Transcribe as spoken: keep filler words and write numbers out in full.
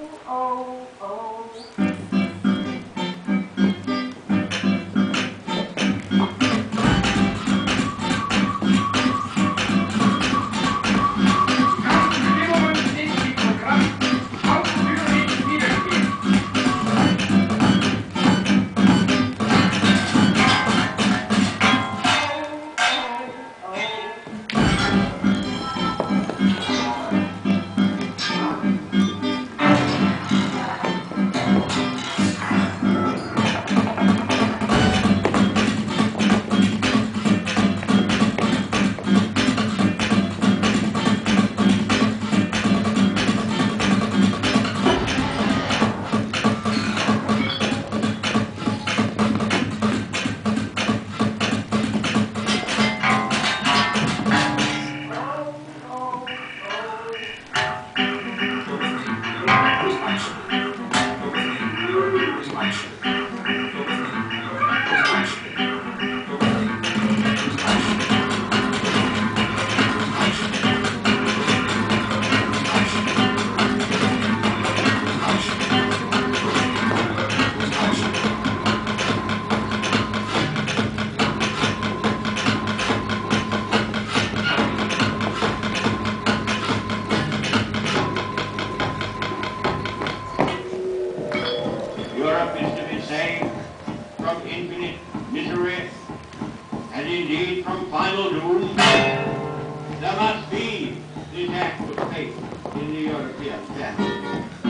oh, oh. Bedingungen in die Programm ausführlich wiedergegeben. Europe is to be saved from infinite misery and indeed from final doom. There must be this act of faith in the European family.